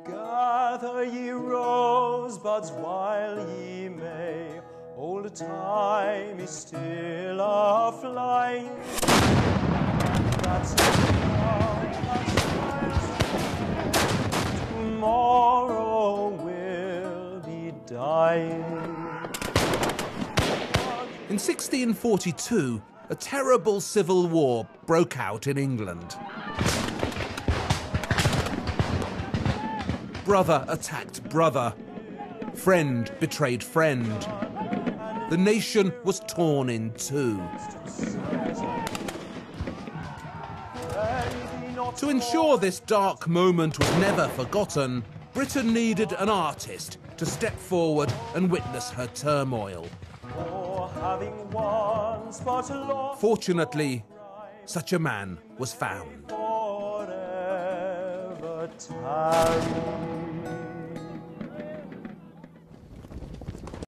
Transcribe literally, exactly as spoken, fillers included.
Gather ye rosebuds while ye may, old time is still a-flying. That's tomorrow will be dying. In sixteen forty-two, a terrible civil war broke out in England. Brother attacked brother. Friend betrayed friend. The nation was torn in two. To ensure this dark moment was never forgotten, Britain needed an artist to step forward and witness her turmoil. Fortunately, such a man was found. Forever tarry.